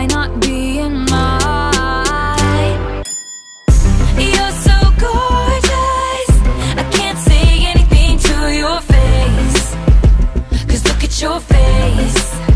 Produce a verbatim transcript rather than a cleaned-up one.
by not being mine. You're so gorgeous, I can't say anything to your face, 'cause look at your face.